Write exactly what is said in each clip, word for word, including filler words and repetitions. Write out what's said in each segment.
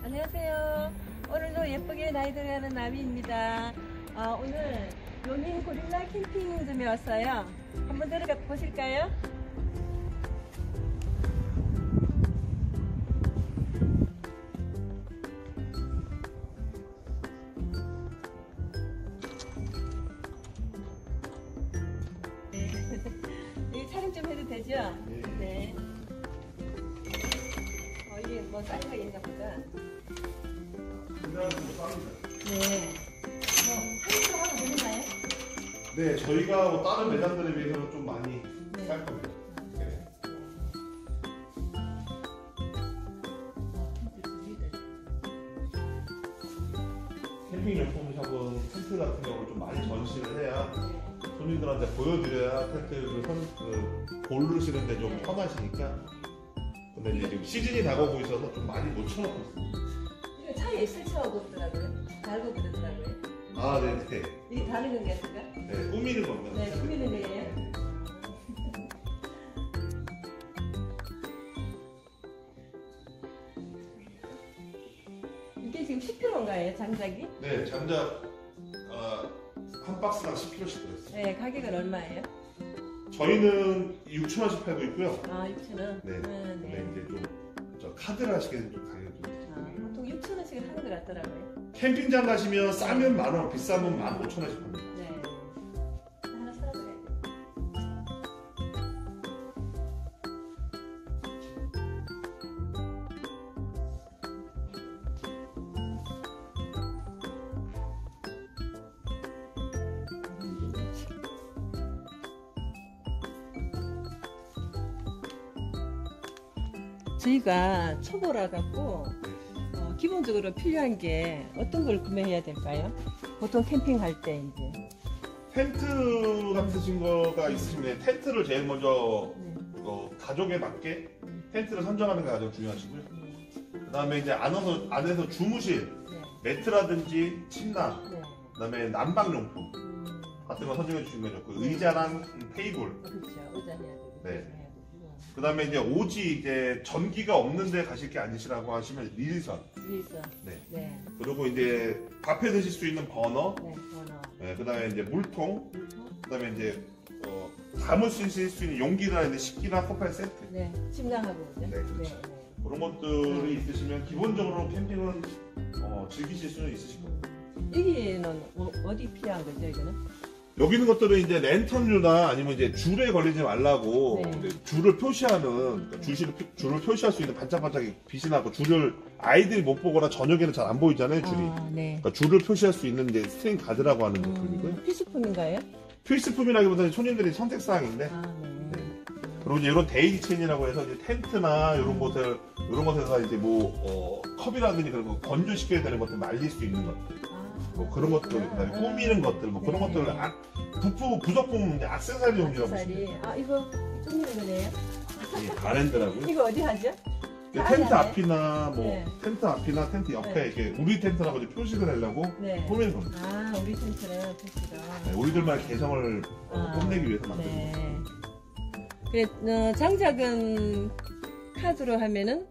안녕하세요. 오늘도 예쁘게 나이 들어가는 나비입니다. 아, 오늘 요민 고릴라 캠핑점에 왔어요. 한번 들어가 보실까요? 네. 여기 촬영 좀 해도 되죠? 네. 네. 어, 이게 뭐 사이즈가 있나 보다. 네. 뭐, 한국으로 하면 되나요? 네, 저희가 뭐 다른 매장들에 비해서는 좀 많이 네. 쌀 겁니다. 네. 캠핑 용품 샵은 텐트 같은 경우를 좀 많이 전시를 해야 손님들한테 보여드려야 텐트를 선, 그, 고르시는데 좀 편하시니까. 근데 이제 지금 시즌이 다가오고 있어서 좀 많이 못 쳐놓고 있습니다. 이거 차에 있을 쳐 없더라고요. 달고 그러더라고요. 아, 네네. 이게 다른 건가요, 제가? 네, 꾸미는 겁니다. 네, 꾸미는 거예요. 이게 지금 십 킬로그램인가요, 장작이? 네, 장작 어, 한 박스당 십 킬로그램씩 들어있어요. 네, 가격은 얼마예요? 저희는 육천 원씩 팔고 있고요. 아, 육천 원? 네. 음, 근데 네. 이제 좀 저 카드를 하시기에는 좀 가격이 좀. 아, 보통 육천 원씩 하는 것 같더라고요. 캠핑장 가시면 싸면 만 원, 비싸면 만 오천 원씩 합니다. 네. 하나 사드려야 돼. 저희가 초보라 갖고 어, 기본적으로 필요한 게 어떤 걸 구매해야 될까요? 보통 캠핑할 때 이제 텐트 같으신 거가 있으시면 텐트를 제일 먼저 네. 어, 가족에 맞게 텐트를 선정하는 게 가장 중요하시고요. 그 다음에 이제 안에서, 안에서 주무실 네. 매트라든지 침낭, 네. 그 다음에 난방용품 음, 같은 거 선정해 주시면 좋고, 의자랑 테이블, 그렇죠. 의자 해야 되고. 네. 해야 되고. 그 다음에 이제 오지 이제 전기가 없는데 가실 게 아니시라고 하시면 릴선. 위에서. 네. 네. 그리고 이제 밥해 드실 수 있는 버너, 네. 번호. 네, 그 다음에 이제 물통, 물통. 그 다음에 이제 어, 담을 수 있을 수 있는 용기나 이제 식기나 커피 세트. 네. 침낭하고 그죠? 네, 그렇죠. 네. 그런 것들이 있으시면 기본적으로 캠핑은 어, 즐기실 수는 있으실 겁니다. 네. 여기는 어, 어디 필요한 거죠, 여기는? 여기 있는 것들은 이제 랜턴류나 아니면 이제 줄에 걸리지 말라고 네. 이제 줄을 표시하는, 그러니까 줄을, 줄을 표시할 수 있는 반짝반짝 빛이 나고, 줄을 아이들이 못 보거나 저녁에는 잘 안 보이잖아요, 줄이. 아, 네. 그러니까 줄을 표시할 수 있는 이제 스트링 가드라고 하는 제품이고요. 음, 필수품인가요? 필수품이라기보다는 손님들이 선택사항인데, 아, 네. 네. 그리고 이제 이런 데이지 체인이라고 해서 이제 텐트나 이런 것들, 이런 것에서 이제 뭐, 어, 컵이라든지 그런 거 건조시켜야 되는 것들, 말릴 수 있는 것들, 아, 뭐 그런 것들, 그다음에 꾸미는 것들, 뭐 그런 네. 것들을 아, 부품, 부속품, 이제 액세서리 용지라고 보시면 액세서리. 돼요. 아, 이거 꾸미는 거네요? 이 가랜드라고요. 이거 어디 하죠? 이게 아, 텐트 네. 앞이나 뭐 네. 텐트 앞이나 텐트 옆에 네. 이렇게 우리 텐트라고 이제 표식을 하려고 네. 꾸미는 겁니다. 아, 우리 텐트는 텐트가. 네, 우리들만의 개성을 어, 아, 뽐내기 위해서 만든 네. 겁니다. 그래, 어, 장작은 카드로 하면은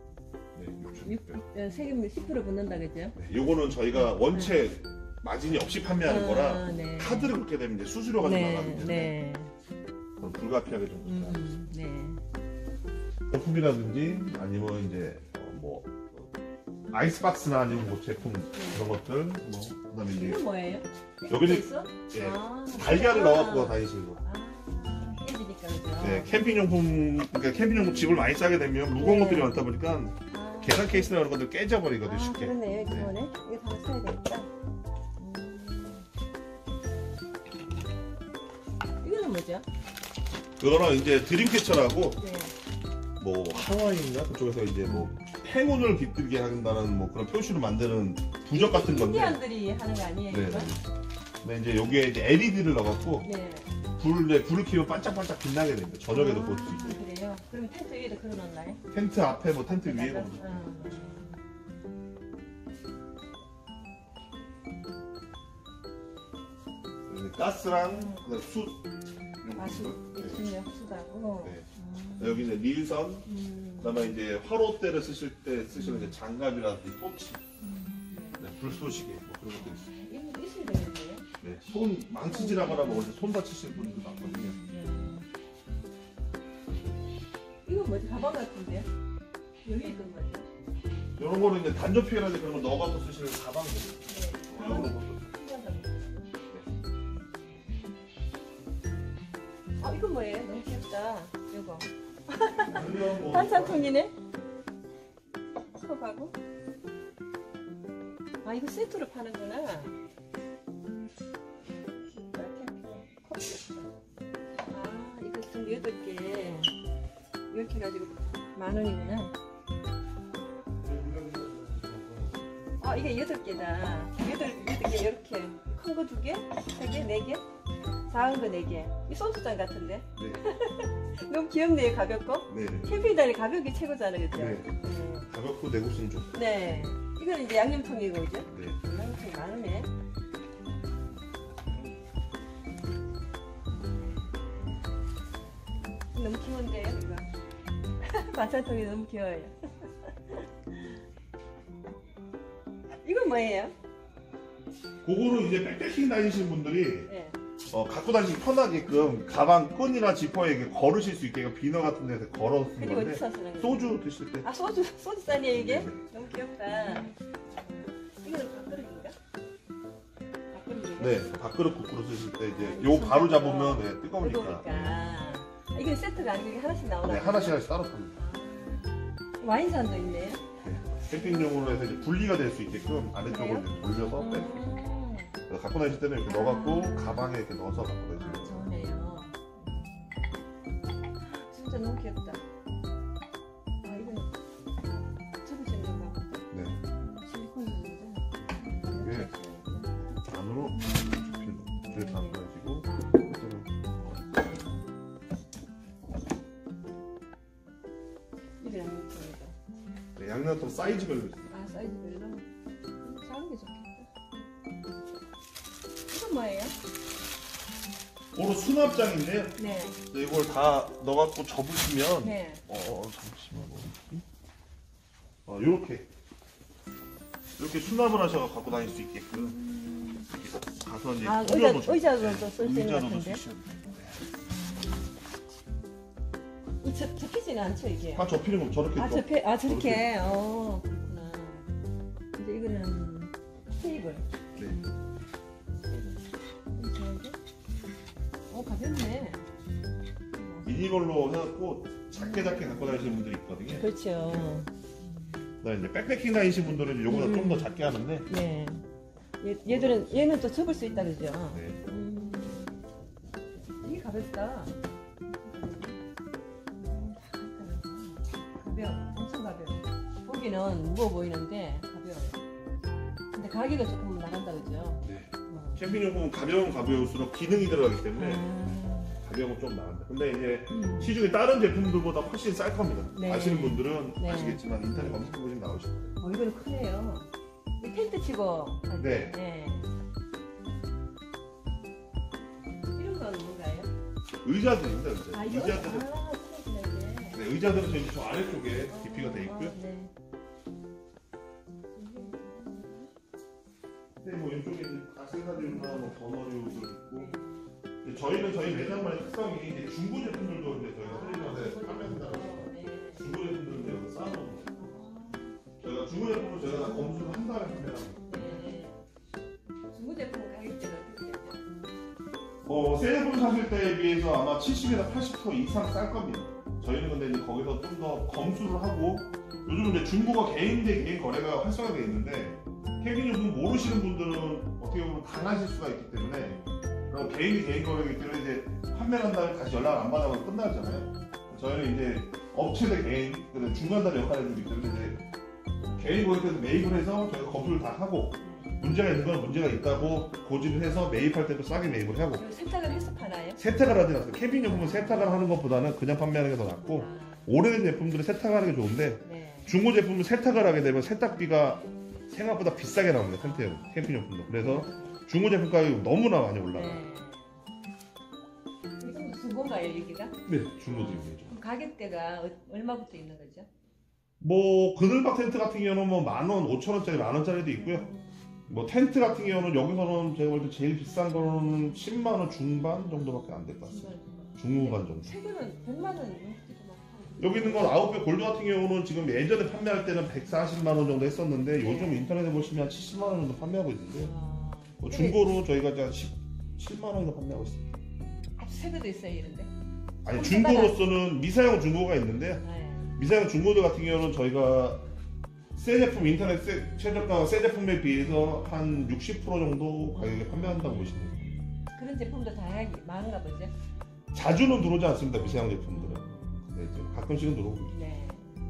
네, 육천 육- 육백. 어, 세금 십 퍼센트 붙는다, 그죠? 네, 요거는 저희가 원체 마진이 없이 판매하는 거라 아, 네. 카드를 그렇게 되면 이제 수수료가 좀 나가기 네, 때문에 네. 그럼 불가피하게 좀 비싸요. 음, 네. 제품이라든지 아니면 이제 어, 뭐 아이스박스나 아니면 뭐 제품 그런 것들, 뭐 그다음에 이제 이건 뭐예요? 여기는 있어? 예, 아, 달걀을 아. 넣어갖고 다니시는 거. 아, 깨지니까, 그죠? 네, 캠핑용품, 그러니까 캠핑용품 집을 많이 싸게 되면 무거운 네. 것들이 많다 보니까 아. 계산 케이스나 이런 것들 깨져버리거든요, 아, 쉽게. 그렇네요, 네. 이거네. 이거 다 사야 되겠다. 음. 이거는 뭐죠? 그거는 이제 드림캐쳐라고 네. 뭐 하와이인가 그쪽에서 이제 뭐 행운을 깃들게 한다는 뭐 그런 표시로 만드는 부적 같은 건데. 인디안들이 하는 거 아니에요? 네. 이거? 근데 이제 여기에 이제 엘이디를 넣어갖고 네. 불에 불을 켜면 반짝반짝 빛나게 됩니다. 저녁에도 아, 볼 수 있고. 그래요? 그럼 텐트 위에다 걸어놓나요? 텐트 앞에 뭐 텐트 위에 약간, 뭐 어. 가스랑 그다음에 숯. 아, 수, 네. 수요, 수다고. 네. 음. 여기 이제 릴선, 음. 그다음에 이제 화로대를 쓰실 때 쓰시는 이제 장갑이라든지 토치, 네, 불쏘시개 뭐 그런 것도 있어요. 이거 있어야 되겠네요. 네, 손 망치질하거나 뭐 어디서 손 다치시는 분들도 많거든요. 이건 뭐지? 가방 같은데요? 여기 있던 거죠? 이런 거는 이제 단조팩이라든지 그런 거 넣어갖고 쓰시는 가방. 네. 이런 것도. 아, 이건 뭐예요? 너무 귀엽다. 이거. 아니면 뭐 반찬통이네? 컵하고. 아, 이거 세트로 파는구나. 아, 이거 좀 여덟 개. 이렇게 해가지고 만 원이구나. 아, 이게 여덟 개다. 여덟, 여덟 개, 이렇게. 큰 거 두 개? 세 개? 네 개? 작은 거 네 개. 이 소주잔 같은데? 네. 너무 귀엽네요, 가볍고. 네. 캠핑 다니 가볍게 최고잖아요, 그죠? 네. 가볍고 내구성 좋고. 네. 이거는 이제 양념통이고, 그죠? 네. 양념통이 많으네. 너무 귀여운데요, 이거? 반찬통이 너무 귀여워요. 이건 뭐예요? 그거는 이제 백패킹 다니시는 분들이 네. 어, 갖고 다니기 편하게끔 가방 끈이나 지퍼에 이렇게 걸으실 수 있게 비너 같은 데서 걸어 쓰는 그리고 건데 어디서 쓰는 거예요? 소주 드실 때 아, 소주, 소주잔이에요, 이게? 네. 너무 귀엽다. 이거는 밥그릇인가? 밥그릇인가? 네, 밥그릇 국으로 쓰실 때 이제 요 바로 잡으면 네, 뜨거우니까 뜨거우니까. 아, 이게 세트가 아니고 이게 하나씩 나오나? 네, 하나씩 하나씩 따로 팝니다. 와인잔도 있네요. 네. 캠핑용으로 해서 이제 분리가 될 수 있게끔 아래쪽으로 이제 돌려서 빼. 음, 그래서 갖고 다니실 때는 이렇게 넣어갖고 가방에 이렇게 넣어서 갖고 다니시면 돼요. 좋네요. 진짜 너무 귀엽다. 아, 이건 접으시는 건가 보다. 네, 실리콘이죠? 이게 안으로 이렇게 이렇게 담가지고 이게 양념통이다. 네, 양념통 사이즈별로 있어요. 아, 사이즈별로? 작은 게 좋겠다. 이건 뭐예요? 오로 수납장인데요. 네. 네, 이걸 다 넣어갖고 접으시면 네. 어, 어 잠시만 뭐. 어, 요렇게 이렇게 수납을 하셔서 갖고 다닐 수 있게끔 가서 이제 아, 올려놓으시면 의자, 의자도 쓸 수 있는 것 의자도 같은데? 쓰시면 돼요. 이 접, 접히지는 않죠, 이게? 다 접히는 거 저렇게 아, 또 접해, 아, 저렇게? 어, 그렇구나. 이제 이거는 테이블. 네. 이거 좋은데? 어, 가볍네. 미니걸로 해갖고 작게 작게 갖고 다니시는 분들이 있거든요. 그렇죠. 그다음에 이제 백패킹 다니시는 분들은 이제 요거보다 음. 좀 더 작게 하는데 네. 얘, 얘들은, 얘는 또 접을 수 있다, 그죠? 네. 음, 이게 가볍다. 가벼워. 엄청 가벼워. 보기는 무거워 보이는데 가벼워요. 근데 가격은 조금 나간다, 그죠? 네. 어. 캠핑용품은 가벼운 가벼울수록 기능이 들어가기 때문에 아, 가격은 좀 나간다. 근데 이제 음. 시중에 다른 제품들보다 훨씬 쌀 겁니다. 네. 아시는 분들은 네. 아시겠지만 인터넷 검색해보시면 나오실 거예요. 어, 이거는 크네요. 이 텐트 치고. 할 때. 네. 네. 이런 건 뭔가요? 의자들입니다. 의자. 아, 이거? 의자들은 아, 그렇구나, 이게. 네, 의자들은 저희 저 아래쪽에 깊이가 돼 있고요. 아, 네. 네, 뭐 이쪽에 가스가류나 뭐 버너류도 있고. 근데 저희는 저희 매장만의 특성이 이제 중고 제품들도 이제 저희가 소리만에 판매한다고 네. 중고 제품들은 여기 쌓아놓은 거예요. 저희가 중고 제품을 저희가 다 검수를 한 다음에 판매하는 거예요. 네. 중고 제품 가격대는 어떻게 되죠? 어, 새 제품 사실 때에 비해서 아마 칠십에서 팔십 퍼센트 이상 쌀 겁니다. 저희는 근데 이제 거기서 좀 더 검수를 하고 요즘 이제 중고가 개인 대 개인 거래가 활성화되어 있는데 캠핑용품 모르시는 분들은 어떻게 보면 당하실 수가 있기 때문에 그리고 개인이 개인 거래이기 때문에 이제 판매를 한 다음에 다시 연락 안 받아서 끝나잖아요. 저희는 이제 업체 대 개인, 그래서 중간다리 역할을 해주기 때문에 이제 개인 거래에서 매입을 해서 저희가 검수를 다 하고 문제가 있는 건 문제가 있다고 고지를 해서 매입할 때도 싸게 매입을 하고 이거 세탁을 해서 파나요? 세탁을 하지 않습니다. 캠핑용품은 세탁을 하는 것보다는 그냥 판매하는 게 더 낫고 아, 오래된 제품들은 세탁하는 게 좋은데 네. 중고 제품을 세탁을 하게 되면 세탁비가 생각보다 비싸게 나옵니다. 텐트 캠핑용품도. 그래서 중고 제품 가격이 너무나 많이 올라가요. 네. 이거 중고인가요, 여기가? 네, 중고 제품이죠. 가격대가 어- 얼마부터 있는 거죠? 뭐 그늘박 텐트 같은 경우는 뭐 만 원, 오천 원짜리, 만 원짜리도 있고요. 뭐 텐트 같은 경우는 여기서는 제가 볼 때 제일 비싼 거는 십만 원 중반 정도밖에 안 될 것 같습니다. 중후반 정도. 최근은 백만 원 넘기도 막 하고. 여기 있는 건 아웃백 골드 같은 경우는 지금 예전에 판매할 때는 백사십만 원 정도 했었는데 네. 요즘 인터넷에 보시면 한 칠십만 원 정도 판매하고 있는데요. 아, 뭐 중고로 저희가 이제 한 십칠만 원에서 판매하고 있습니다. 아주 새 것도 있어요 이런데. 아니 중고로서는 미사용 중고가 있는데요. 네. 미사용 중고들 같은 경우는 저희가 새 제품 인터넷 새, 최저가 새 제품에 비해서 한 육십 퍼센트 정도 가격에 판매한다고 보시면 됩니다. 그런 제품도 다양하게 많은가 보죠? 자주는 들어오지 않습니다. 미사용 제품들은. 네, 좀 가끔씩은 들어오고 있습니다. 네.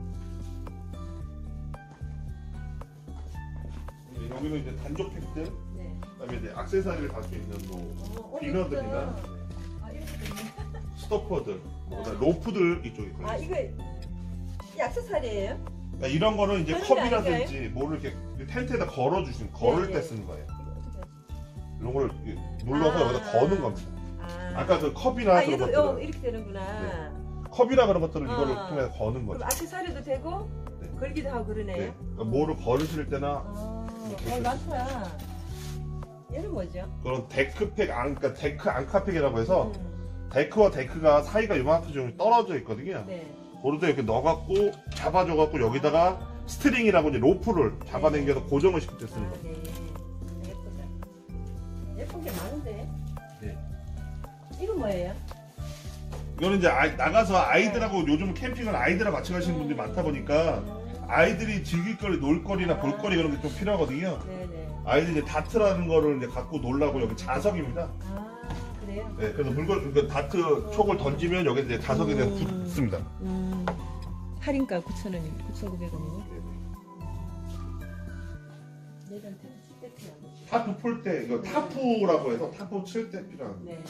여기는 이제 단조 팩들, 네. 그다음에 이제 액세서리를 달 수 있는 뭐 어, 어, 비너들이나 아, 이렇게 됐네. 스토퍼들, 뭐 그다음에 로프들 이쪽에 걸려 아, 있습니다. 이거 이 액세서리예요? 그러니까 이런 거는 이제 그런 게 컵이라든지 뭐를 이렇게 텐트에다 걸어 주신 걸을 네, 때 네. 쓰는 거예요. 이거 어떻게 하지? 이런 걸 이렇게 눌러서 아. 여기다 거는 겁니다. 아, 아까 그 컵이나 아, 그런 얘도 것들은 어, 이렇게 되는구나. 컵이나 그런 것들을 이거를 아. 통해서 거는 거죠. 그럼 액세서리도 되고 네. 걸기도 하고 그러네요. 네. 그러니까 뭐를 걸으실 때나 아, 이렇게 어, 많다. 얘는 뭐죠? 그런 데크팩, 안, 그러니까 데크 앙카팩이라고 해서 음, 데크와 데크가 사이가 요만큼 좀 떨어져 있거든요. 네. 그런데 이렇게 넣어갖고 잡아줘갖고 여기다가 스트링이라고 이제 로프를 잡아당겨서 고정을 시킬 때 쓰는 아, 거예요. 네. 예쁘다. 예쁜 게 많은데. 네. 이거 뭐예요? 이거는 이제 아이- 나가서 아이들하고 요즘 캠핑은 아이들하고 같이 가시는 분들이 많다 보니까 음, 아이들이 즐길 거리, 놀 거리나 볼 거리 그런 게 좀 필요하거든요. 네네. 아이들이 이제 다트라는 거를 이제 갖고 놀라고 여기 자석입니다. 아, 그래요? 네, 그래서 물건, 그 다트 촉을 던지면 여기 이제 자석에 대한 음. 붙습니다. 음, 할인가 구천 원이 구천구백 원이고. 내전 세트야. 타프 풀 때, 이거 타프라고 해서 타프 칠 때 필요한. 네.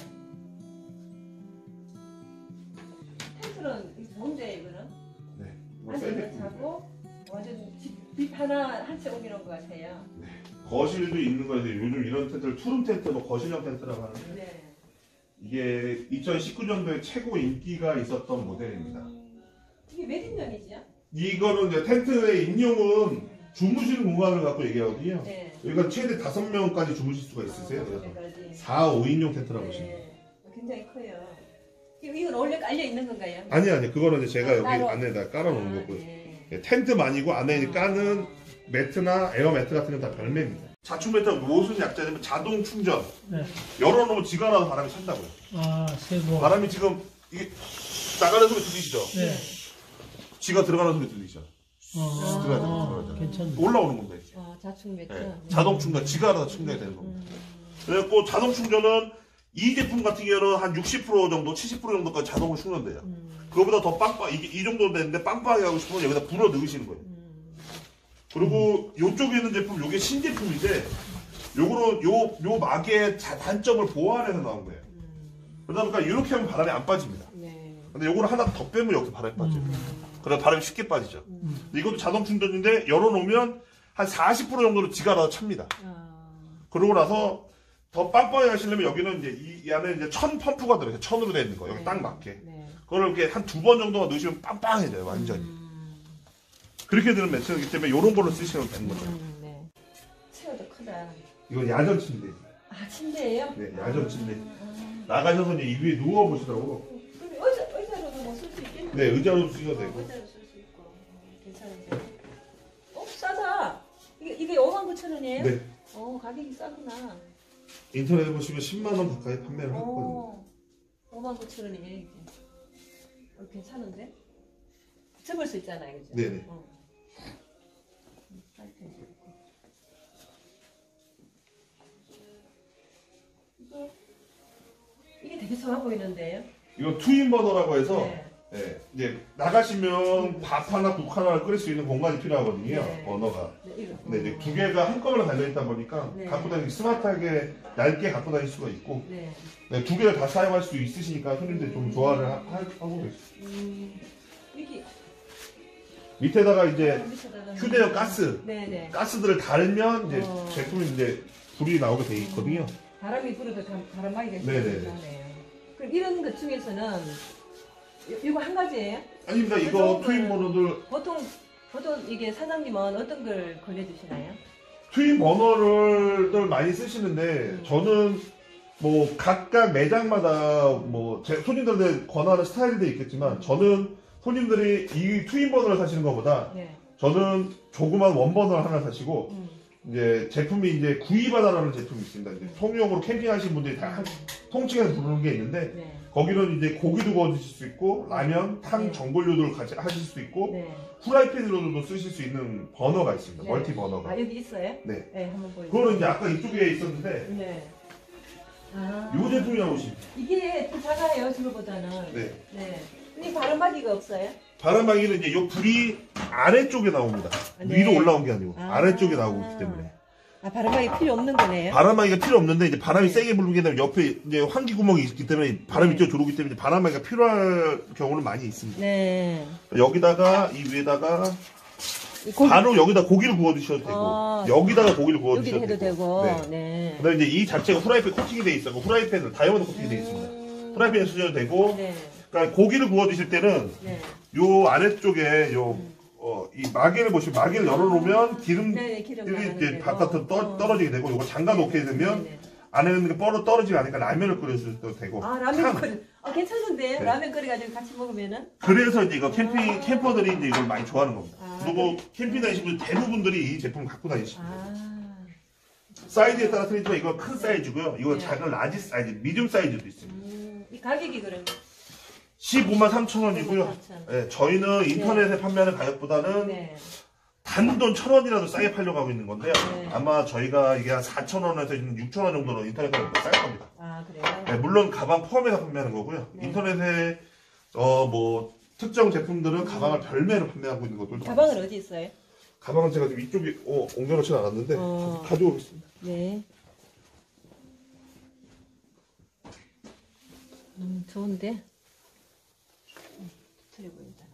텐트는 이게 뭔데 이거는? 네. 이거 앉아서 셀렉트. 자고 완전 집, 집 하나 한 채 옮기는 것 같아요. 거실도 있는 거예요. 요즘 이런 텐트를 투룸 텐트, 뭐 거실형 텐트라고 하는데 네. 이게 이천십구 년도에 최고 인기가 있었던 모델입니다. 음, 이게 몇 인용이죠? 이거는 이제 텐트의 인용은 주무시는 공간을 갖고 얘기하거든요. 네. 여기가 최대 다섯 명까지 주무실 수가 있으세요. 그래서 여기까지. 사, 오 인용 텐트라고 보시면 돼요. 네. 굉장히 커요. 이거 이건 원래 깔려 있는 건가요? 아니 아니 그거는 이제 제가 아, 여기 따로. 안에다 깔아놓은 아, 거고요. 네. 예, 텐트만이고 안에 까는 매트나 에어 매트 같은 건 다 별매입니다. 자충 매트가 무슨 약자냐면 자동 충전. 네. 열어놓으면 지가 나서 바람이 찬다고요. 아, 세고. 바람이 지금 이게 나가는 소리 들리시죠? 네. 지가 들어가는 소리 들리시죠? 어, 들어가죠, 어, 들어가죠. 괜찮네. 올라오는 겁니다. 이렇게. 아, 자충 매트. 예, 자동 충전, 지가 알아서 충전이 되는 겁니다. 음. 그래갖고 자동 충전은 이 제품 같은 경우는 한 육십 퍼센트 정도, 칠십 퍼센트 정도까지 자동으로 충전돼요. 음. 그거보다 더 빵빵, 이게 이 정도 되는데 빵빵하게 하고 싶으면 여기다 불어 넣으시는 거예요. 음. 그리고 요쪽에 있는 제품, 요게 신제품인데, 요거는 요, 요 막의 자- 단점을 보완해서 나온 거예요. 음. 그러다 보니까 이렇게 하면 바람이 안 빠집니다. 네. 근데 요거는 하나 더 빼면 여기서 바람이 빠져요. 음. 그래서 바람이 쉽게 빠지죠. 음. 이것도 자동 충전인데, 열어놓으면 한 사십 퍼센트 정도로 지가 알아서 찹니다. 아. 그러고 나서 더 빵빵하게 하시려면 여기는 이제 이, 이 안에 이제 천 펌프가 들어있어요. 천으로 되어 있는 거. 여기 네. 딱 맞게. 네. 그걸 이렇게 한 두 번 정도만 넣으시면 빵빵해져요. 완전히. 음. 그렇게 되는 매트이기 때문에 이런 걸로 쓰시면 되는 거죠. 음, 네. 체어도 크다. 이건 야전 침대. 아, 침대예요? 네, 야전 침대. 아. 나가셔서 이제 이 위에 누워 보시더라고. 그럼 의자, 의자로도 뭐 쓸 수 있겠네. 네, 의자로 쓰셔도 되고. 의자로 쓸 수 있고. 어, 괜찮은데. 어, 싸다. 이게, 이게 오만 구천 원이에요? 네. 어, 가격이 싸구나. 인터넷에 보시면 십만 원 가까이 판매를 하거든요. 어, 오만 구천 원이에요, 이게. 어, 괜찮은데? 접을 수 있잖아요, 그죠? 네네. 어. 음, 사이즈도 있고. 이거, 이게 되게 좋아 보이는데요? 이건 투인 버너라고 해서 네. 네, 이제 나가시면 밥 하나 국 하나를 끓일 수 있는 공간이 필요하거든요. 네. 버너가. 네, 이거. 근데 이제 두 개가 한꺼번에 달려있다 보니까 네. 갖고 다니기 스마트하게 얇게 갖고 다닐 수가 있고 네. 네, 두 개를 다 사용할 수 있으시니까 손님들이 좀 좋아를 하, 하- 하고 계세요. 음, 이게 밑에다가 이제 밑에다가 휴대용 가스 네네. 가스들을 달면 이제 어. 제품이 이제 불이 나오게 돼 있거든요. 바람이 불어도 다- 바람막이가 네네네. 있잖아요. 그럼 이런 것 중에서는 이- 이거 한 가지예요? 아닙니다. 이거 그 트윈 버너들 보통 보통 이게 사장님은 어떤 걸 권해주시나요? 트윈 버너를 많이 쓰시는데 음. 저는 뭐 각각 매장마다 뭐 제 손님들한테 권하는 스타일도 있겠지만 저는 손님들이 이 트윈 버너를 사시는 것보다 네. 저는 조그만 원 버너 하나 사시고 음. 이제 제품이 이제 구이바다라는 제품이 있습니다. 이제 통용으로 캠핑하시는 분들이 다 한- 통칭해서 부르는 게 있는데 네. 거기는 이제 고기도 구워 드실 수 있고 라면, 탕, 네. 전골류들 같이 하실 수 있고 네. 후라이팬으로도 쓰실 수 있는 버너가 있습니다. 네. 멀티 버너가. 아 여기 있어요? 네. 네, 한번 보여주세요. 그거는 이제 아까 이쪽에 있었는데 네. 아. 이 제품이 나오십니다. 이게 좀 작아요, 저거보다는. 네. 네. 근데 바람막이가 없어요? 바람막이는 이제 이 불이 아래쪽에 나옵니다. 네. 위로 올라온 게 아니고 아. 아래쪽에 나오고 있기 때문에. 아, 바람막이 필요 없는 거네요? 바람막이가 필요 없는데 이제 바람이 네. 세게 불게 되면 옆에 이제 환기 구멍이 있기 때문에 바람이 네. 이쪽으로 들어오기 때문에 바람막이가 필요할 경우는 많이 있습니다. 네. 여기다가 이 위에다가 이 고기- 바로 여기다 고기를 구워 드셔도 되고 아. 여기다가 고기를 구워 여기도 드셔도 해도 되고. 되고. 네. 네. 그다음에 이제 이 자체가 후라이팬 코팅이 돼 있어서 후라이팬을 다이아몬드 코팅이 돼 있습니다. 음. 후라이팬에 쓰셔도 되고 네. 그러니까 고기를 구워 드실 때는 네. 요 아래쪽에 요 어, 이 마개를 보시면 마개를 열어놓으면 기름 네, 네, 기름 이 나가는 이제 데고. 바깥으로 떠, 어. 떨어지게 되고 요거 잠가 놓게 되면 네, 네. 안에는 게 뻘어 떨어지지 않으니까 라면을 끓여도 되고. 아, 라면 탕. 끓여. 아, 괜찮은데요? 네. 라면 끓여가지고 같이 먹으면은? 그래서 이제 이거 캠핑 아. 캠퍼들이 이제 이걸 많이 좋아하는 겁니다. 아. 그리고 캠핑 다니시는 분 대부분들이 이 제품을 갖고 다니십니다. 아. 사이즈에 따라 틀리지만 이건 큰 사이즈고요. 이건 네. 작은 라지 사이즈, 미디움 사이즈도 있습니다. 음, 이 가격이 그럼? 십오만 삼천 원이고요. 삼천. 네, 저희는 인터넷에 판매하는 가격보다는 네. 단돈 천 원이라도 싸게 팔려고 하고 있는 건데요. 네. 아마 저희가 이게 한 사천 원에서 육천 원 정도로 인터넷 가격보다 쌀 겁니다. 아, 그래요? 네, 물론 가방 포함해서 판매하는 거고요. 네. 인터넷에 어 뭐 특정 제품들은 가방을 별매로 판매하고 있는 것들도 가방은 많습니다. 어디 있어요? 가방은 제가 지금 이쪽에 어, 옮겨놓지는 않았는데 어. 가져오겠습니다. 네. 음, 좋은데? 음, 틀려 보인다.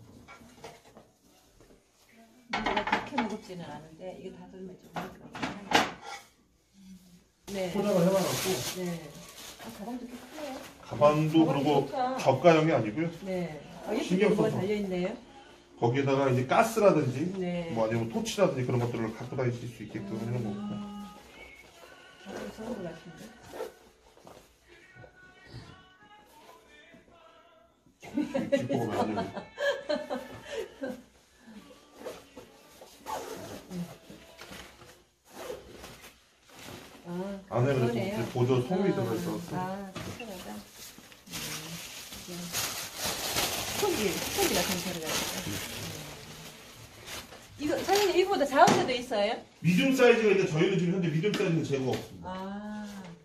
무게가 그렇게 무겁지는 않은데, 이거 다 들면 좀 무겁긴 한데. 음, 네. 포장을 해놔갖고 네. 아, 가방도 꽤 크네요. 가방도 가방이 그리고 좋다. 저가형이 아니고요. 네. 아, 이렇게 신경 뭐가 써서. 달려있네요. 거기에다가 이제 가스라든지 네. 뭐 아니면 토치라든지 그런 것들을 갖고 다니실 수 있게끔 해놓은 거고. 음. 아, 이거 좋은 것 같은데. 뒷부분을 아주 아, 안에 그래서 그러네요. 이제 보조 솜이 아, 들어있어서 아, 특별하다. 음, 이게 스펀지, 스펀지 같은 소리가 있어. 음. 이거, 사장님, 이거보다 작은 데도 있어요? 미디움 사이즈가 있는데 저희는 지금 현재 미디움 사이즈는 재고가 없습니다. 아.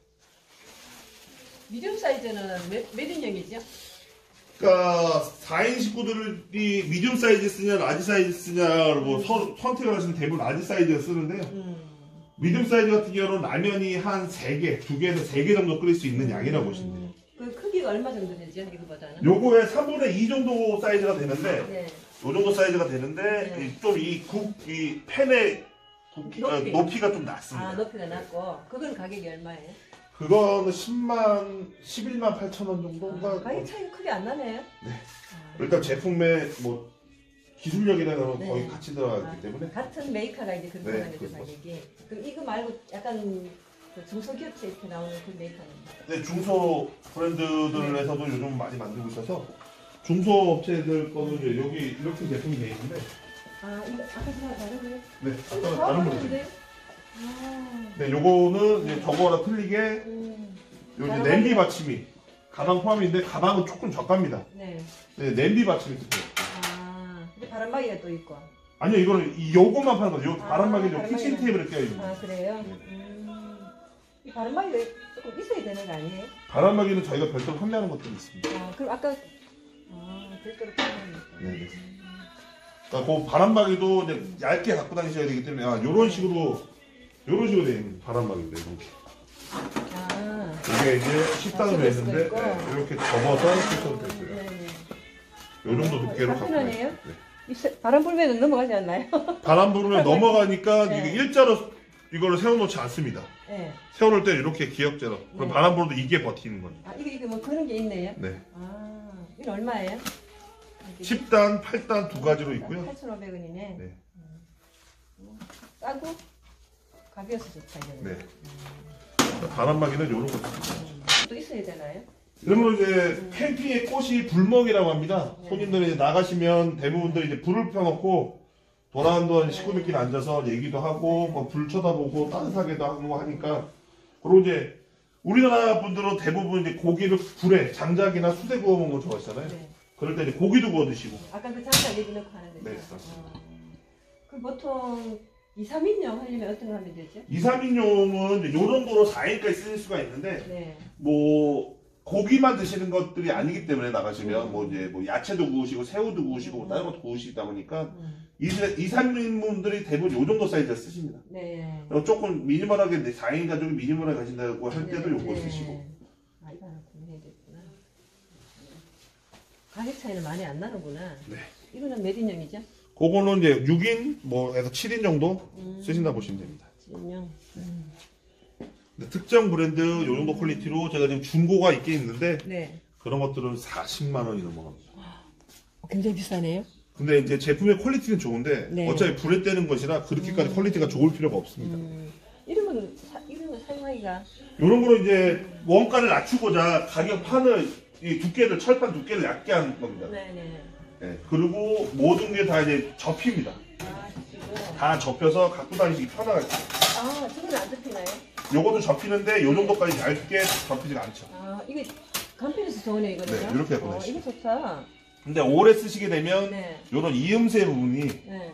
미디움 사이즈는 몇, 몇 인용이죠? 그러니까 사 인 식구들이 미디움 사이즈 쓰냐 라지 사이즈 쓰냐 뭐 서- 선택을 하시면 대부분 라지 사이즈를 쓰는데요. 음. 미디움 사이즈 같은 경우는 라면이 한 세 개, 두 개에서 세 개 정도 끓일 수 있는 양이라고 보시면 돼요. 그 크기가 얼마 정도 되죠, 이거보다는? 요거의 삼분의 이 정도 사이즈가 되는데 네. 요 정도 사이즈가 되는데 네. 좀 이 국, 이 팬의 굽기- 높이. 어, 높이가 좀 낮습니다. 아, 높이가 낮고. 그건 가격이 얼마예요? 그거는 십만, 십일만 팔천 원 정도인가? 아, 가격 차이 크게 안 나네요? 네. 아. 일단 제품의 뭐 기술력이라는 네. 거의 같이 들어가기 아, 때문에 같은 메이커가 이제 그렇게 네, 하는 거죠, 그렇죠. 가격이. 그럼 이거 말고 약간 그 중소기업체 이렇게 나오는 그 메이커는? 네, 중소 브랜드들에서도 요즘 많이 만들고 있어서 중소 업체들 거는 이제 여기 이렇게 제품이 되어 있는데 아, 이거 아까 전화 다르고요? 네, 이거 아까 다 다른 분이죠. 다른데? 아, 네, 요거는 이제 저거랑 틀리게 음, 요 이제 가방. 냄비 받침이 가방 포함인데 가방은 조금 저가입니다. 네. 네, 냄비 받침이 특별해요. 아, 근데 바람막이가 또 있고. 아니요, 이거는 이 요것만 파는 거죠. 요 아, 바람막이는 요 바람막이는. 키친 테이블에 껴 있는 아, 거예요. 그래요? 네. 음, 이 바람막이가 조금 있어야 되는 거 아니에요? 바람막이는 저희가 별도로 판매하는 것들이 있습니다. 아, 그럼 아까, 아, 별도로 판매하니까. 네네. 그러니까 그 바람막이도 이제 얇게 갖고 다니셔야 되기 때문에 아, 요런 식으로 요런 식으로 되어 있는 바람막인데 이렇게. 아, 이게 이제 식당으로 아, 했는데 뜯을 수가 있고. 네, 이렇게 접어서 쓰셔도 되고요. 네. 요 정도 두께로 갖고 간편하네요. 다니세요. 네. 이 세- 바람 불면 넘어가지 않나요? 바람 부르면 넘어가니까 네. 이게 일자로 이거를 세워놓지 않습니다. 네. 세워놓을 때는 이렇게 기역자로. 그럼 네. 바람 불어도 이게 버티는 거죠. 아, 이게, 이게 뭐 그런 게 있네요? 네. 아, 이건 얼마예요? 십 단, 팔 단 두 가지로 있고요. 팔천오백 원이네. 네. 음. 싸고 가벼워서 좋다 이거는. 네. 바람막이는 이런 거. 음. 또 있어야 되나요? 그러면 이제 캠핑의 꽃이 불멍이라고 합니다. 네. 손님들이 이제 나가시면 대부분들 이제 불을 펴놓고 도란 동안 식구들끼리 앉아서 얘기도 하고 뭐 불 쳐다보고 따뜻하게도 하고 하니까. 그리고 이제 우리나라 분들은 대부분 이제 고기를 불에 장작이나 수대 구워 먹는 거 좋아하시잖아요. 네. 그럴 때 이제 고기도 구워 드시고. 아까 그 장작 얘기 넣고 하는 거죠? 네, 맞습니다. 어. 그 보통 이, 삼 인용 하려면 어떤 거 하면 되죠? 이, 삼 인용은 이제 요 정도로 사 인까지 쓰실 수가 있는데 네. 뭐 고기만 드시는 것들이 아니기 때문에 나가시면 뭐 이제 뭐 야채도 구우시고 새우도 구우시고 뭐 다른 것도 구우시다 보니까 음. 이, 삼 인분들이 대부분 요 정도 사이즈를 쓰십니다. 네. 그리고 조금 미니멀하게 사 인 가족이 미니멀하게 가신다고 할 때도 네, 요거 네. 쓰시고. 아, 이거 하나 구매해야겠구나. 가격 차이는 많이 안 나는구나. 네. 이거는 몇 인용이죠? 그거는 이제 육 인 뭐 해서 칠 인 정도 음. 쓰신다 보시면 됩니다. 인용. 음. 근데 특정 브랜드 요 정도 퀄리티로 제가 지금 중고가 있긴 있는데 네. 그런 것들은 사십만 원이 넘어갑니다. 어, 굉장히 비싸네요. 근데 이제 제품의 퀄리티는 좋은데 네. 어차피 불에 떼는 것이라 그렇게까지 음. 퀄리티가 좋을 필요가 없습니다. 음. 이름은 사, 이름은 사용하기가 이런 거로 이제 원가를 낮추고자 가격 판을 이 두께를 철판 두께를 얇게 한 겁니다. 네네. 네. 그리고 모든 게 다 이제 접힙니다. 아, 지금. 다 접혀서 갖고 다니시기 편하게. 아, 저건 안 접히나요? 요것도 접히는데 요 정도까지 얇게 접히지가 않죠. 아, 이게 간편해서 좋으네 이거는. 네, 이렇게 하고 어, 다니시죠. 이거 좋다. 근데 오래 쓰시게 되면 네. 요런 이음새 부분이 네.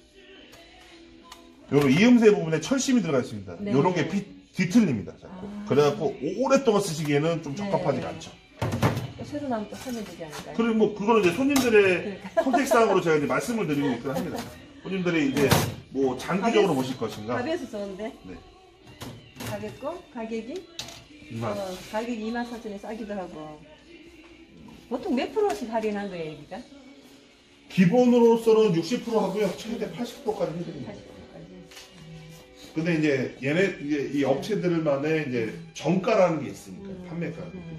요런 이음새 부분에 철심이 들어가 있습니다. 네. 요런 게 비, 뒤틀립니다. 자꾸. 아. 그래갖고 오랫동안 쓰시기에는 좀 적합하지가 네. 않죠. 또 새로 나오면 또 하면 되지 않을까요? 그리고 뭐 그거는 이제 손님들의 그러니까. 선택사항으로 제가 이제 말씀을 드리고 있긴 합니다. 손님들이 이제 뭐 장기적으로 보실 것인가. 가격에서 좋은데? 네. 가격고 가격이? 이만. 어, 가격이 이만 사천에 싸기도 하고. 보통 몇 프로씩 할인한 거예요, 여기가? 기본으로서는 육십 퍼센트 하고요. 최대 팔십 퍼센트까지 해드립니다. 팔십 프로까지. 근데 이제 얘네 이제 이 업체들만의 이제 정가라는 게 있으니까 음. 판매가. 음.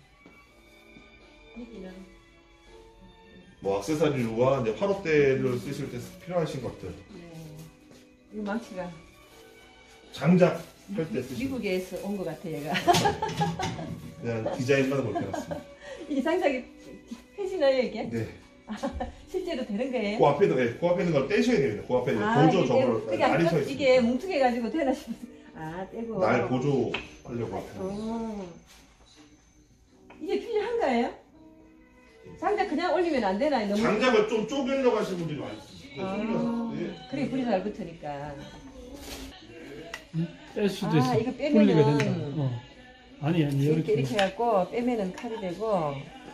여기는 뭐 액세서리와 이제 화롯대를 쓰실 때 필요하신 것들. 네. 이거 망치가 장작 할 때 쓰시는. 미국에서 온 것 같아, 얘가. 그냥 디자인만 그렇게 해놨습니다. 이게 장작이 펴지나요, 이게? 네. 실제로 되는 거예요? 그 앞에 네, 그 앞에 있는 걸 떼셔야 됩니다. 그 앞에 아, 보조 이게 저거를 그게 날이 아까 서 있습니다. 이게 뭉툭해가지고 되나 싶어서. 아, 떼고. 날 보조 하려고 앞에. 어. 이게 필요한가요? 장작 그냥 올리면 안 되나요? 너무. 장작을 좀 쪼개려고 하시는 분들이 많이 있습니다. 아, 쪼개서. 네. 그래 불이 잘 붙으니까. 뺄 수도 아, 있어. 이거 빼면은- 분리가 된다. 어. 아니 아니 이렇게 이렇게. 이렇게 해갖고 빼면은 칼이 되고.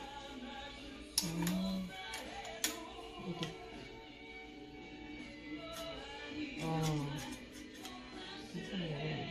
음, 이렇게. 어, 괜찮네요.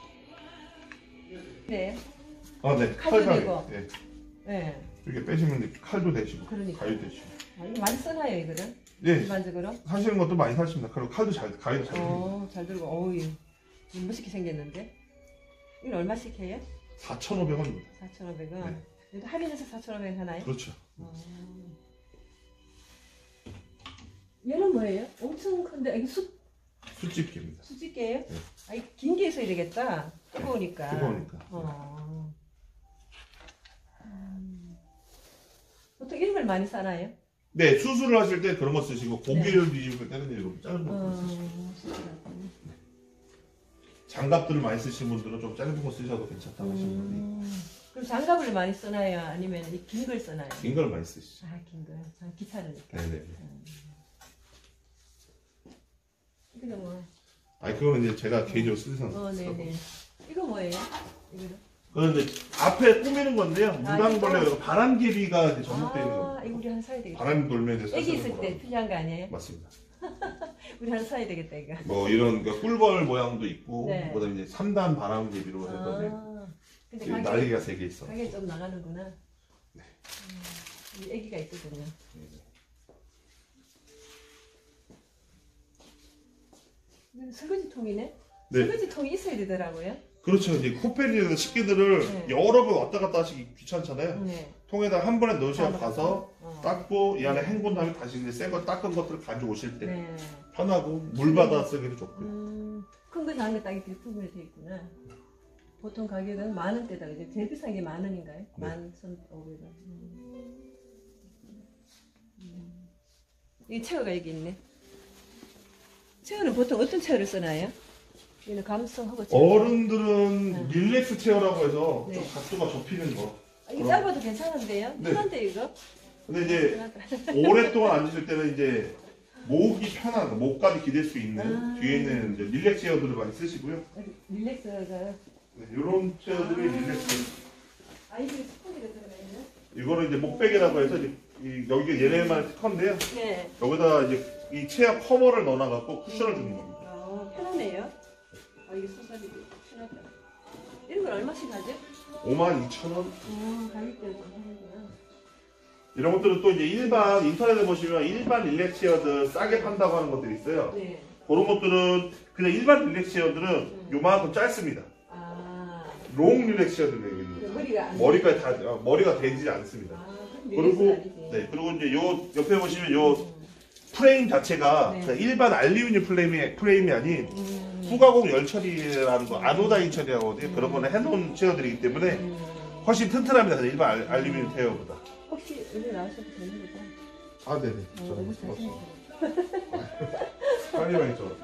네, 아, 네. 칼도 칼 되고. 가위. 네. 네. 이렇게 빼시면 이제 칼도 되시고, 그러니까. 가위도 되시고. 아, 이거 많이 쓰나요 이거는? 네. 일반적으로? 사시는 것도 많이 사십니다. 그리고 칼도 잘, 가위도 잘 됩니다. 어, 잘 들고. 어우, 멋있게 생겼는데. 이건 얼마씩 해요? 사천오백 원입니다. 사천오백 원. 네. 이거 할인해서 사천오백 원 하나요? 그렇죠. 어. 얘는 뭐예요? 엄청 큰데 이게 수, 숯집기입니다. 수직계예요? 네. 아, 이긴 게 있어야 되겠다. 뜨거우니까. 뜨거우니까. 어. 음. 보통 이런 걸 많이 싸나요? 네, 수술을 하실 때 그런 거 쓰시고, 고기를 뒤집을 때는 이렇게 짧은 거 어, 쓰시고. 수직하고. 장갑들을 많이 쓰시는 분들은 좀 짧은 거 쓰셔도 괜찮다고 하시는 분이 음. 그럼 장갑을 많이 쓰나요? 아니면 긴 걸 쓰나요? 긴 걸 많이 쓰시죠. 아, 긴 걸. 아, 귀찮으니까. 네네. 이거는 뭐. 아니, 그거는 이제 제가 개인적으로 쓰는 어, 네네. 이거 뭐예요? 이거는? 그건 이제 앞에 꾸미는 건데요. 무당벌레, 이거? 바람개비가 이제 접목되어 있는 아, 겁니다. 이거 우리 하나 사야 되겠다. 바람이 돌면 이제 애기 쏴주는 있을 때 거라. 필요한 거 아니에요? 맞습니다. 우리 하나 사야 되겠다, 이거. 뭐 이런 그 꿀벌 모양도 있고, 네. 그다음에 이제 삼 단 바람개비로 해서 이제 아, 근데 이 가격, 날개가 세 개 있어. 가격이 좀 나가는구나. 네. 음, 이 애기가 있거든요. 이건 설거지 통이네? 네. 설거지 통이 있어야 되더라고요. 그렇죠. 이제 코펠이나 식기들을 네. 여러 번 왔다 갔다 하시기 귀찮잖아요. 네. 통에다 한 번에 넣으셔서 다 가서 어. 닦고 이 안에 헹군 다음에 다시 이제 새 거 닦은 것들을 가져오실 때 네. 편하고 물 받아 쓰기도 좋고요. 음, 큰 거 작은 거 딱 이렇게 구분이 돼 있구나. 보통 가격은 만 원대다 그죠? 제일 비싼 게 만 원인가요? 네. 만 천오백 원. 음. 음. 이 체어가 여기 있네. 체어는 보통 어떤 체어를 쓰나요? 얘는 감성하고 체어. 어른들은 네. 릴렉스 체어라고 해서 네. 좀 각도가 좁히는 거. 아, 이거 짧아도 괜찮은데요? 네. 편한데 이거? 근데 이제 편하다. 오랫동안 앉으실 때는 이제 목이 편한 거, 목까지 기댈 수 있는 아. 뒤에 있는 이제 릴렉스 체어들을 많이 쓰시고요. 릴렉스가. 네, 이런 체어들이 아. 릴렉스. 아 이게 스포기가 들어가 있네? 이거는 이제 목베개라고 해서 이제 이, 여기가 얘네만 특허인데요. 네. 여기다 이제 이 체어 커버를 넣어놔갖고 쿠션을 주는 겁니다. 아 편하네요. 아 이게 소사리고 편하다. 이런 걸 얼마씩 하죠? 오만 이천 원. 어 가격대가 좀 하는구나. 이런 것들은 또 이제 일반 인터넷에 보시면 일반 릴렉스 체어들 싸게 판다고 하는 것들이 있어요. 네. 그런 것들은 그냥 일반 릴렉스 체어들은 음. 요만큼 짧습니다. 아. 롱 릴렉스 체어들 그 얘기입니다. 머리가 안. 머리까지 다 어, 머리가 되지 않습니다. 아 그럼 그리고 릴렉스가 아니지. 네 그리고 이제 요 옆에 보시면 요 음. 프레임 자체가 네. 그냥 일반 알루미늄 프레임이 프레임이 아닌 음. 후가공 열 처리라는 거 아노다인 처리라고 하거든요. 그런 거는 해놓은 체어들이기 때문에 음. 훨씬 튼튼합니다. 일반 알, 알루미늄 체어보다. 혹시 여기 나오셔도 되는 거죠? 아 네네. 어, 너무 잘생겼어요. 빨리 많이 죠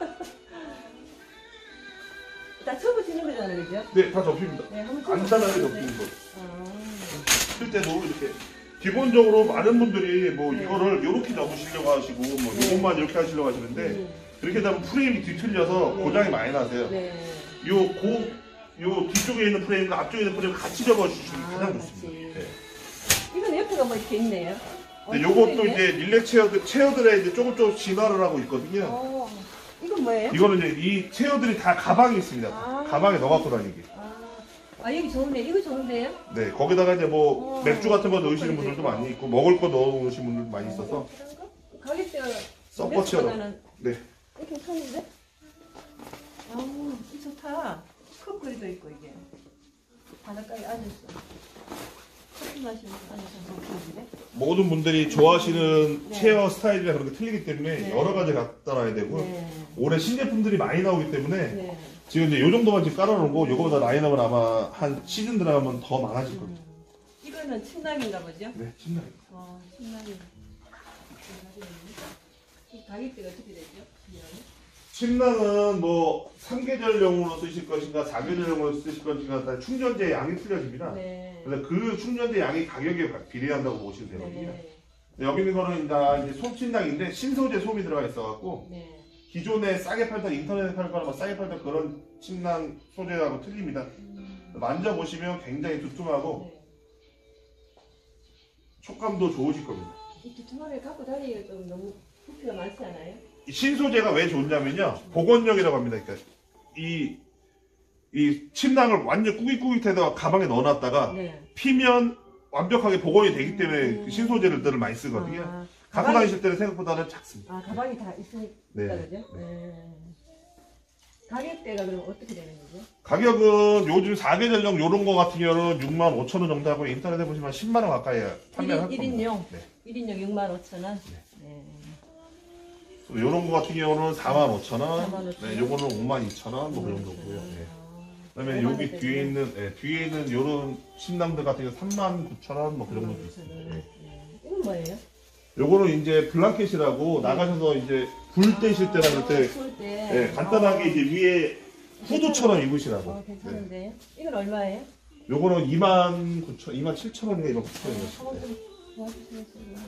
다 접어지는 거잖아요, 그죠? 네, 다 접힙니다. 네, 한번 간단하게 접어보세요. 접히는 거. 아. 쓸 때도 이렇게 기본적으로 많은 분들이 뭐 네. 이거를 이렇게 접으시려고 하시고 뭐 네. 이것만 이렇게 하시려고 하시는데 음. 이렇게 되면 프레임이 뒤틀려서 네. 고장이 많이 나세요. 네. 요 고, 요 뒤쪽에 있는 프레임과 앞쪽에 있는 프레임 같이 접어주시면 아, 가장 같이. 좋습니다. 네. 이건 옆에가 뭐 이렇게 있네요. 근데 어, 요것도 있네? 이제 릴렉 체어들, 체어들에 이제 조금 조금 진화를 하고 있거든요. 어. 이건 뭐예요? 이거는 이제 이 체어들이 다 가방이 있습니다. 아. 가방에 넣어 갖고 다니기. 아. 아, 여기 좋네. 이거 좋은데요? 네, 거기다가 이제 뭐 어. 맥주 같은 거 넣으시는 그거 분들도 있고. 많이 있고 먹을 거 넣으시는 분들도 많이 있어서 어, 그런 거? 가격대가 서퍼 체어로. 맥주보다는 네. 이렇게 괜찮은데? 아우, 이 좋다. 컵그리도 있고 이게. 바닷가에 앉았어. 커피 마시면서 앉아서 먹는데? 모든 분들이 좋아하시는 네. 체어 스타일이나 그런 게 틀리기 때문에 네. 여러 가지 갖다 놔야 되고 네. 올해 신제품들이 많이 나오기 때문에 네. 지금 이제 요 정도만 지금 깔아놓고 요거보다 라인업은 아마 한 시즌 들어가면 더 많아질 음. 겁니다. 이거는 침낭인가 보죠? 네, 신나요. 어, 침낭이. 이 가격대가 어떻게 되죠? 침낭이? 침낭은 뭐 삼 계절용으로 쓰실 것인가 사 계절용으로 쓰실 것인가 다 충전재 양이 틀려집니다. 네. 그래서 그 충전재 양이 가격에 비례한다고 보시면 되거든요. 네. 여기 있는 거는 다 이제 솜침낭인데 신소재 솜이 들어가 있어갖고 네. 기존에 싸게 팔던 인터넷에 팔거나 뭐 싸게 팔던 그런 침낭 소재하고 틀립니다. 음. 만져보시면 굉장히 두툼하고 네. 촉감도 좋으실 겁니다. 이 두툼하게 갖고 다니기가 좀 너무 부피가 많지 않아요? 이 신소재가 왜 좋냐면요. 복원력이라고 합니다. 그러니까 이, 이 침낭을 완전 꾸깃꾸깃해서 가방에 넣어놨다가 네. 피면 완벽하게 복원이 되기 때문에 음. 그 신소재들을 많이 쓰거든요. 아, 갖고 가방이- 다니실 때는 생각보다는 작습니다. 아, 가방이 다 있으니까 네. 그죠? 네. 가격대가 그럼 어떻게 되는 거죠? 가격은 요즘 사 계절용 요런 거 같은 경우는 육만 오천 원 정도 하고 인터넷에 보시면 십만 원 가까이 판매를 할 일 겁니다. 인용? 네. 일 인용 육만 오천 원? 네. 요런 거 같은 경우는 사만 오천 원, 사만 오천 원. 네, 요거는 오만 이천 원, 뭐 그 정도고요. 네. 그다음에 여기 뒤에 있는, 네, 뒤에 있는 요런 침낭들 같은 경우 삼만 구천 원, 뭐 그 정도 있습니다. 네. 이건 뭐예요? 요거는 이제 블랑켓이라고 나가셔서 이제 불 떼실 때나 그럴 때, 추울 때. 네, 간단하게 이제 위에 후드처럼 입으시라고. 어, 네. 괜찮은데. 이건 얼마예요? 요거는 이만 구천, 이만 칠천 원인가 이만 구천 원이었어요. 한번 좀 도와주시겠어요?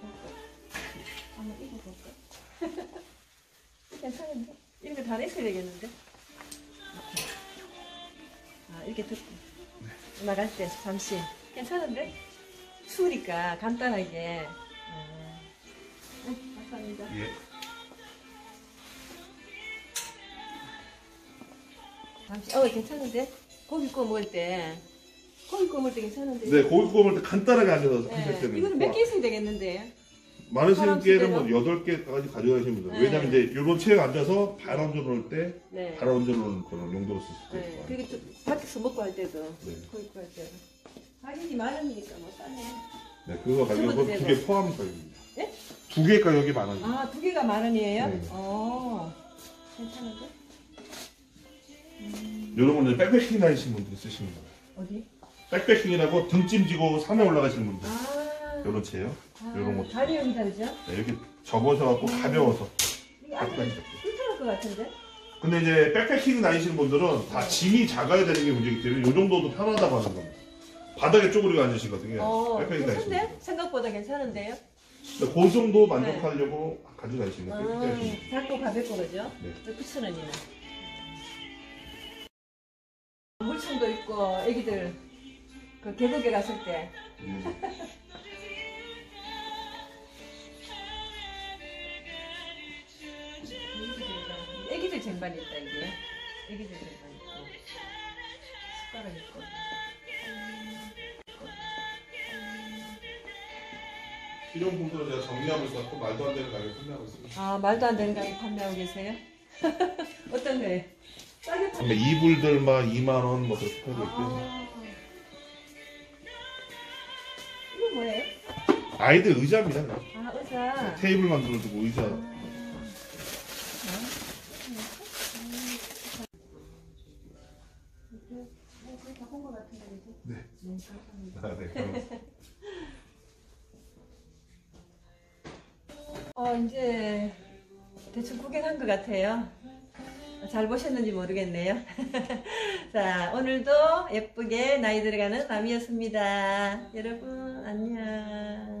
한번 입어볼까? 괜찮은데? 이런 거 다 내셔야 되겠는데? 아, 이렇게 듣고. 나갈 때, 잠시. 괜찮은데? 추우니까 간단하게. 아. 네, 감사합니다. 예. 잠시. 어, 괜찮은데? 고기 구워 먹을 때. 고기 구워 먹을 때 괜찮은데? 네, 고기 구워 먹을 때 간단하게 앉아서 하실 네. 때는. 이거는 몇 개 있으면 되겠는데? 많으신 게는 뭐 사람 여덟 개까지 가져가시면 돼요. 네. 왜냐면 이제 이런 체에 앉아서 발 얹어 놓을 때, 네. 발 얹어 놓는 그런 용도로 쓸 수도 네. 있고. 그리고 또 밖에서 먹고 할 때도, 네. 거기고 할 때도. 가격이 많으니까 뭐 싸네. 네, 그거 가격은 주문도 두 되고. 개 포함 가격입니다. 네? 두 개 가격이 많아요. 아, 두 개가 만 원이에요? 네. 어, 괜찮은데? 이런 거는 백패킹 다니시는 분들이 쓰시는 거예요. 어디? 백패킹이라고 등짐지고 산에 올라가시는 분들. 아, 이런 채요. 아, 요런 거. 다리용이 다르죠? 네, 이렇게 접어져갖고 가벼워서. 이게 아주 불편할 것 같은데? 근데 이제 백패킹 다니시는 분들은 다 네. 짐이 작아야 되는 게 문제이기 때문에 이 정도도 편하다고 하는 겁니다. 바닥에 쪼그리고 앉으시거든요. 어, 백패킹 다니시는 분들. 괜찮은데? 생각보다 괜찮은데요? 근데 그 정도 만족하려고 가지고 다니시는 아, 거예요. 작고 가볍고 그죠? 네. 구천 원이나. 물총도 있고 애기들 그 계곡에 갔을 때 음. 애기들 쟁반 있다 이게. 애기들 쟁반 있고 숟가락 있고. 실용품들은 제가 정리하고 있어서 말도 안 되는 가격에 판매하고 있습니다. 아, 말도 안 되는 가격 판매하고 계세요? 어떤 거예요? 싸게 판 근데 이불들만 이만 원 뭐 그렇게 팔고 있고요. 아, 이거 뭐예요? 아이들 의자입니다. 아, 의자. 테이블 만들어두고 의자. 네. 아, 네. 감사합니다. 어, 이제 대충 구경한 것 같아요. 잘 보셨는지 모르겠네요. 자, 오늘도 예쁘게 나이 들어가는 밤이었습니다. 여러분, 안녕.